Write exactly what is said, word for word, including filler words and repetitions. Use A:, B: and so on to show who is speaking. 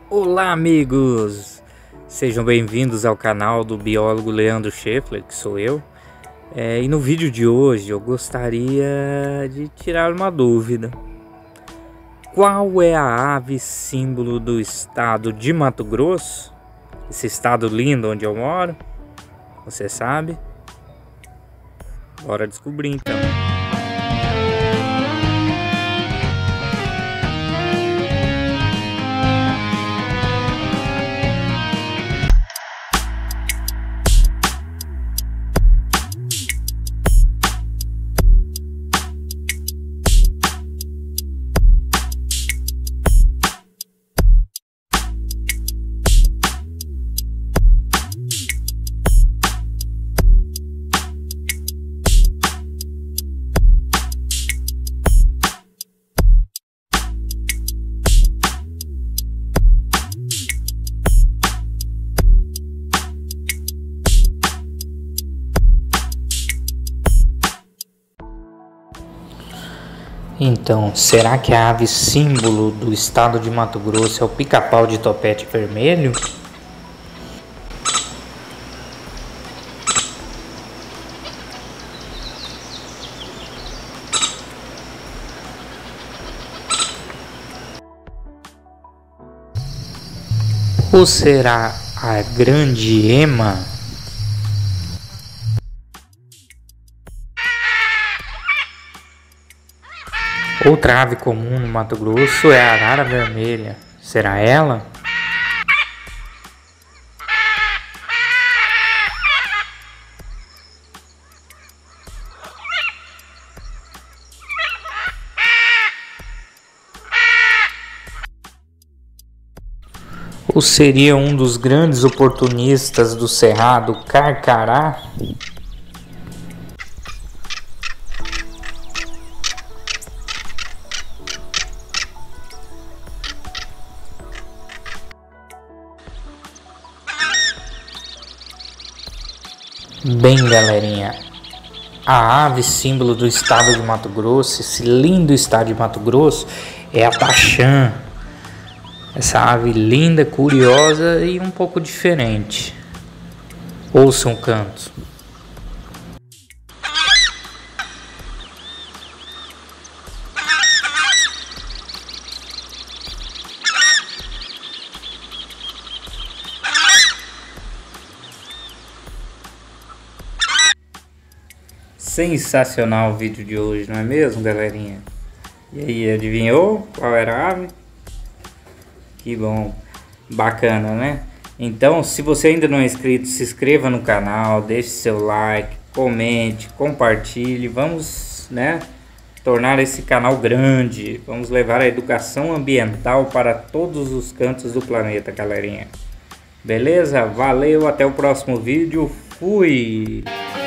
A: Olá, amigos! Sejam bem-vindos ao canal do biólogo Leandro Scheffler, que sou eu. É, e no vídeo de hoje eu gostaria de tirar uma dúvida. Qual é a ave símbolo do estado de Mato Grosso? Esse estado lindo onde eu moro? Você sabe? Bora descobrir então. Então, será que a ave símbolo do estado de Mato Grosso é o pica-pau de topete vermelho? Ou será a grande ema? Outra ave comum no Mato Grosso é a arara vermelha. Será ela? Ou seria um dos grandes oportunistas do cerrado, carcará? Bem, galerinha, a ave símbolo do estado de Mato Grosso, esse lindo estado de Mato Grosso, é a taxã. Essa ave linda, curiosa e um pouco diferente. Ouçam o canto. Sensacional o vídeo de hoje, não é mesmo, galerinha? E aí, adivinhou qual era a ave? Que bom, bacana, né? Então, se você ainda não é inscrito, se inscreva no canal, deixe seu like, comente, compartilhe. Vamos, né, tornar esse canal grande. Vamos levar a educação ambiental para todos os cantos do planeta, galerinha. Beleza? Valeu, até o próximo vídeo. Fui!